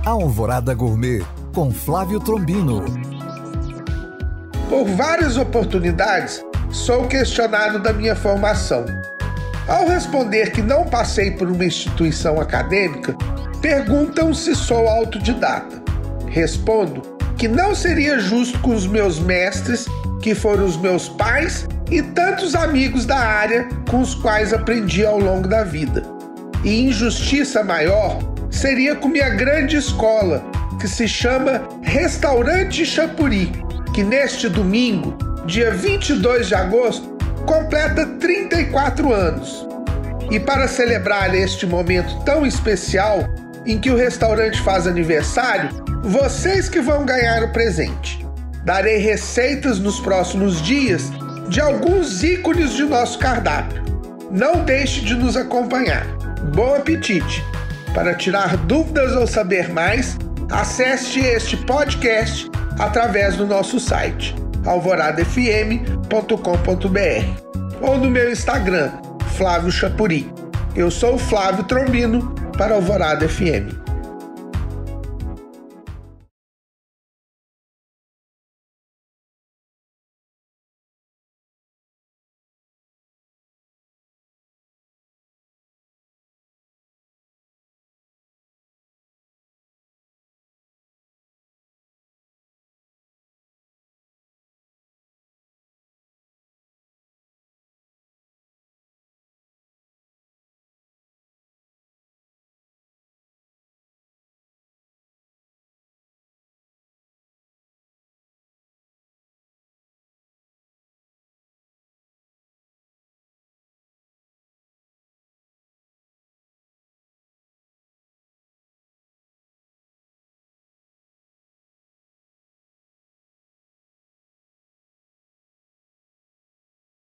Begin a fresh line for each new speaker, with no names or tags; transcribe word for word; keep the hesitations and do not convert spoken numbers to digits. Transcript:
Alvorada Gourmet, com Flávio Trombino.
Por várias oportunidades, sou questionado da minha formação. Ao responder que não passei por uma instituição acadêmica, perguntam se sou autodidata. Respondo que não seria justo com os meus mestres, que foram os meus pais e tantos amigos da área com os quais aprendi ao longo da vida. E injustiça maior seria com minha grande escola, que se chama Restaurante Chapuri, que neste domingo, dia vinte e dois de agosto, completa trinta e quatro anos. E para celebrar este momento tão especial, em que o restaurante faz aniversário, vocês que vão ganhar o presente. Darei receitas nos próximos dias de alguns ícones de nosso cardápio. Não deixe de nos acompanhar. Bom apetite! Para tirar dúvidas ou saber mais, acesse este podcast através do nosso site alvorada f m ponto com ponto b r ou no meu Instagram, Flávio Chapuri. Eu sou o Flávio Trombino para Alvorada F M.